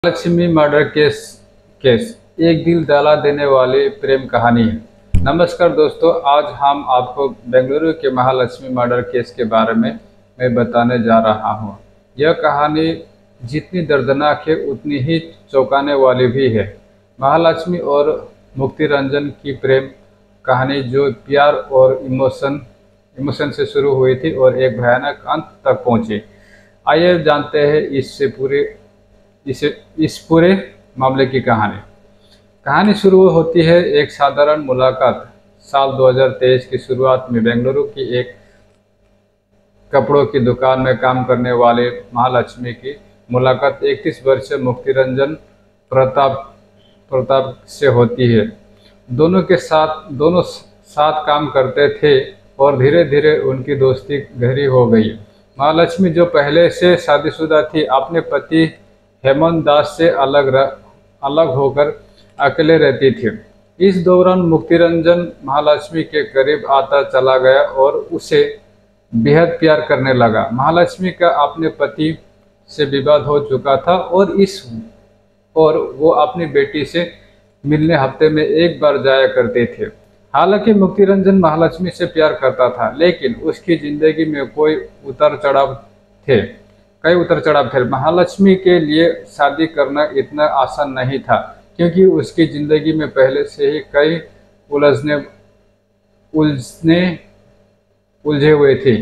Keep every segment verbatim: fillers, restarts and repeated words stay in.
Lakshmi murder case case एक दिल दहला देने वाली प्रेम कहानी है। नमस्कार दोस्तों, आज हम आपको बेंगलुरु के महालक्ष्मी मर्डर केस के बारे में मैं बताने जा रहा हूं। यह कहानी जितनी दर्दनाक है उतनी ही चौंकाने वाली भी है। महालक्ष्मी और मुक्ति रंजन की प्रेम कहानी जो प्यार और इमोशन इमोशन से शुरू हुई थी और एक भयानक अंत तक पहुंची। आइए जानते हैं इससे पूरे इसे इस पूरे मामले की कहानी। कहानी शुरू होती है एक साधारण मुलाकात। साल दो हज़ार तेईस की शुरुआत में बेंगलुरु की एक कपड़ों की दुकान में काम करने वाले महालक्ष्मी की मुलाकात इकतीस वर्षीय मुक्ति रंजन प्रताप प्रताप से होती है। दोनों के साथ दोनों साथ काम करते थे और धीरे धीरे उनकी दोस्ती गहरी हो गई। महालक्ष्मी, जो पहले से शादीशुदा थी, अपने पति हेमंत दास से अलग रह, अलग होकर अकेले रहती थी। इस दौरान मुक्ति रंजन महालक्ष्मी के करीब आता चला गया और उसे बेहद प्यार करने लगा। महालक्ष्मी का अपने पति से विवाद हो चुका था और इस और वो अपनी बेटी से मिलने हफ्ते में एक बार जाया करते थे। हालांकि मुक्ति रंजन महालक्ष्मी से प्यार करता था, लेकिन उसकी जिंदगी में कोई उतार चढ़ाव थे कई उतर चढ़ाव थे। महालक्ष्मी के लिए शादी करना इतना आसान नहीं था, क्योंकि उसकी जिंदगी में पहले से ही कई उलझने उलझने उलझे हुए थे।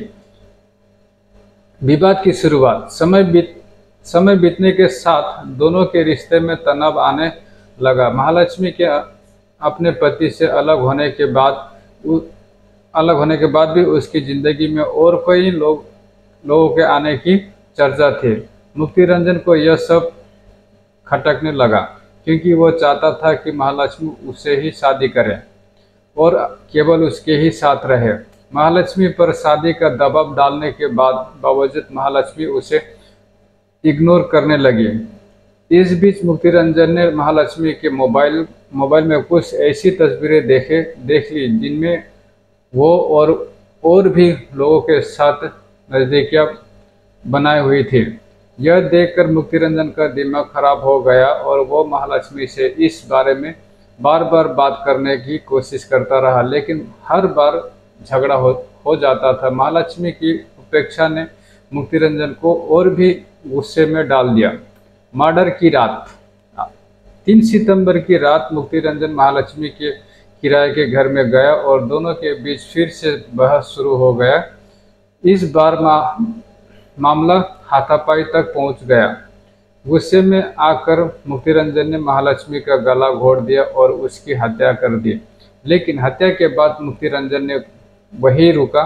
विवाद की शुरुआत समय बीत समय बीतने के साथ दोनों के रिश्ते में तनाव आने लगा। महालक्ष्मी के अपने पति से अलग होने के बाद अलग होने के बाद भी उसकी जिंदगी में और कई लोग लोगों के आने की चर्चा थी। मुक्ति रंजन को यह सब खटकने लगा, क्योंकि वो चाहता था कि महालक्ष्मी उससे ही शादी करे और केवल उसके ही साथ रहे। महालक्ष्मी पर शादी का दबाव डालने के बाद बावजूद महालक्ष्मी उसे इग्नोर करने लगी। इस बीच मुक्ति रंजन ने महालक्ष्मी के मोबाइल मोबाइल में कुछ ऐसी तस्वीरें देखे देख ली जिनमें वो और और भी लोगों के साथ नजदीकियां बनाई हुई थी। यह देखकर मुक्ति रंजन का दिमाग खराब हो गया और वो महालक्ष्मी से इस बारे में बार बार बात करने की कोशिश करता रहा, लेकिन हर बार झगड़ा हो हो जाता था। महालक्ष्मी की उपेक्षा ने मुक्ति रंजन को और भी गुस्से में डाल दिया। मर्डर की रात तीन सितंबर की रात मुक्ति रंजन महालक्ष्मी के किराए के घर में गया और दोनों के बीच फिर से बहस शुरू हो गया। इस बार मा, मामला हाथापाई तक पहुंच गया। गुस्से में आकर मुक्ति रंजन ने महालक्ष्मी का गला घोट दिया और उसकी हत्या कर दी। लेकिन हत्या के बाद मुक्ति रंजन ने वही रुका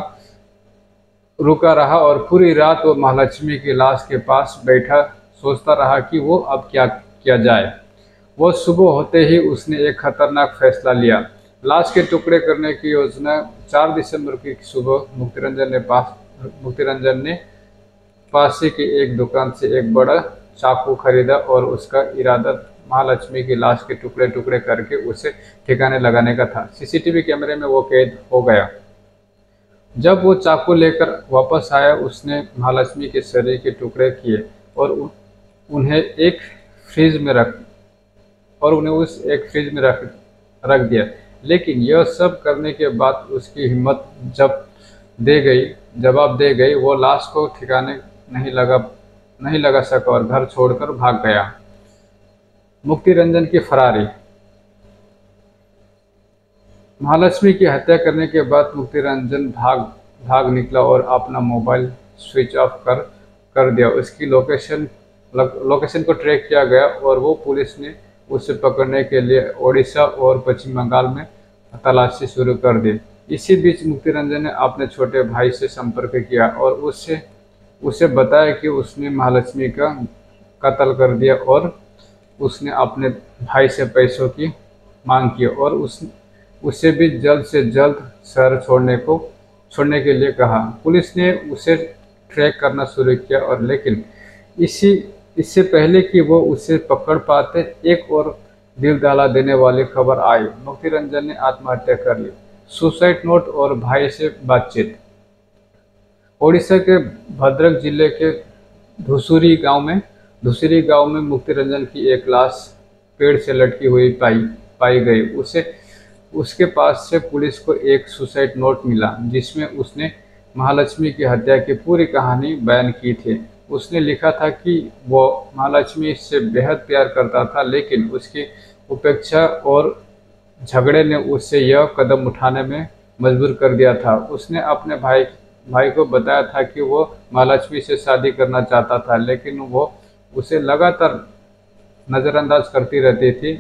रुका रहा और पूरी रात वो महालक्ष्मी की लाश के पास बैठा सोचता रहा कि वो अब क्या किया जाए। वो सुबह होते ही उसने एक खतरनाक फैसला लिया। लाश के टुकड़े करने की योजना चार दिसंबर की सुबह मुक्ति रंजन ने पास मुक्ति रंजन ने पास ही की एक दुकान से एक बड़ा चाकू खरीदा और उसका इरादा महालक्ष्मी की लाश के टुकड़े टुकड़े करके उसे ठिकाने लगाने का था। सीसीटीवी कैमरे में वो कैद हो गया। जब वो चाकू लेकर वापस आया, उसने महालक्ष्मी के शरीर के टुकड़े किए और उन्हें एक फ्रिज में रख और उन्हें उस एक फ्रिज में रख रख दिया। लेकिन यह सब करने के बाद उसकी हिम्मत जब दे गई जवाब दे गई। वो लाश को ठिकाने नहीं लगा नहीं लगा सका और घर छोड़कर भाग गया। मुक्ति रंजन की फरारी। महालक्ष्मी की हत्या करने के बाद मुक्ति रंजन भाग भाग निकला और अपना मोबाइल स्विच ऑफ कर कर दिया। उसकी लोकेशन लोकेशन को ट्रैक किया गया और वो पुलिस ने उसे पकड़ने के लिए ओडिशा और पश्चिम बंगाल में तलाशी शुरू कर दी। इसी बीच मुक्ति रंजन ने अपने छोटे भाई से संपर्क किया और उससे उसे बताया कि उसने महालक्ष्मी का कत्ल कर दिया और उसने अपने भाई से पैसों की मांग की और उस उसे भी जल्द से जल्द शहर छोड़ने को छोड़ने के लिए कहा। पुलिस ने उसे ट्रैक करना शुरू किया और लेकिन इसी इससे पहले कि वो उसे पकड़ पाते, एक और दिल दहला देने वाली खबर आई। मुक्ति रंजन ने आत्महत्या कर ली। सुसाइड नोट और भाई से बातचीत। ओडिशा के भद्रक जिले के धुसुरी गांव में दूसरी गांव में मुक्ति रंजन की एक लाश पेड़ से लटकी हुई पाई पाई गई। उसे उसके पास से पुलिस को एक सुसाइड नोट मिला जिसमें उसने महालक्ष्मी की हत्या की पूरी कहानी बयान की थी। उसने लिखा था कि वो महालक्ष्मी से बेहद प्यार करता था, लेकिन उसकी उपेक्षा और झगड़े ने उसे यह कदम उठाने में मजबूर कर दिया था। उसने अपने भाई भाई को बताया था कि वो महालक्ष्मी से शादी करना चाहता था, लेकिन वो उसे लगातार नज़रअंदाज करती रहती थी।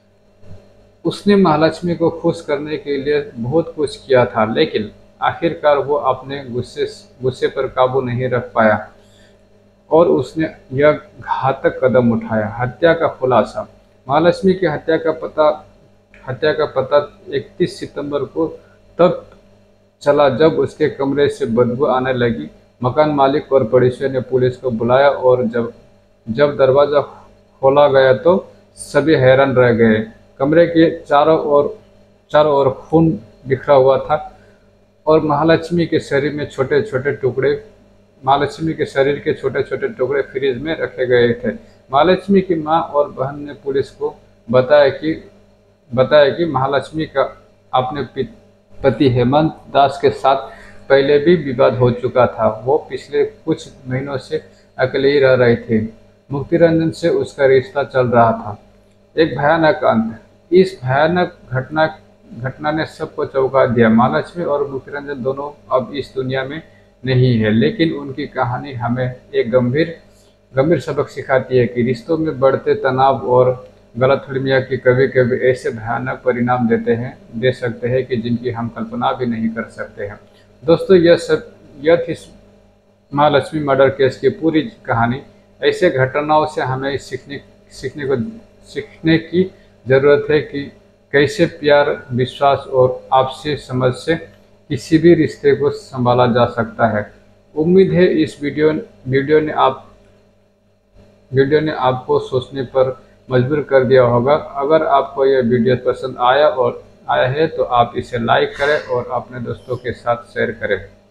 उसने महालक्ष्मी को खुश करने के लिए बहुत कुछ किया था, लेकिन आखिरकार वो अपने गुस्से गुस्से पर काबू नहीं रख पाया और उसने यह घातक कदम उठाया, हत्या का खुलासा। महालक्ष्मी की हत्या का पता हत्या का पता इकतीस सितंबर को तब चला जब उसके कमरे से बदबू आने लगी। मकान मालिक और पड़ोसियों ने पुलिस को बुलाया और जब जब दरवाज़ा खोला गया तो सभी हैरान रह गए। कमरे के चारों ओर चारों ओर खून बिखरा हुआ था और महालक्ष्मी के शरीर में छोटे छोटे टुकड़े महालक्ष्मी के शरीर के छोटे छोटे टुकड़े फ्रिज में रखे गए थे। महालक्ष्मी की मां और बहन ने पुलिस को बताया कि बताया कि महालक्ष्मी का अपने पति हेमंत दास के साथ पहले भी विवाद हो चुका था। वो पिछले कुछ महीनों से अकेले ही रह रहे थे। मुक्ति रंजन से उसका रिश्ता चल रहा था। एक भयानक अंत। इस भयानक घटना घटना ने सबको चौंका दिया। महालक्ष्मी और मुक्ति रंजन दोनों अब इस दुनिया में नहीं है, लेकिन उनकी कहानी हमें एक गंभीर गंभीर सबक सिखाती है कि रिश्तों में बढ़ते तनाव और गलतफहमियां की कभी कभी ऐसे भयानक परिणाम देते हैं दे सकते हैं कि जिनकी हम कल्पना भी नहीं कर सकते हैं। दोस्तों, यह सब यह थी महालक्ष्मी मर्डर केस की पूरी कहानी। ऐसे घटनाओं से हमें सीखने सीखने को सीखने की ज़रूरत है कि कैसे प्यार, विश्वास और आपसी समझ से किसी भी रिश्ते को संभाला जा सकता है। उम्मीद है इस वीडियो वीडियो ने आप वीडियो ने आपको सोचने पर मजबूर कर दिया होगा। अगर आपको यह वीडियो पसंद आया और आया है तो आप इसे लाइक करें और अपने दोस्तों के साथ शेयर करें।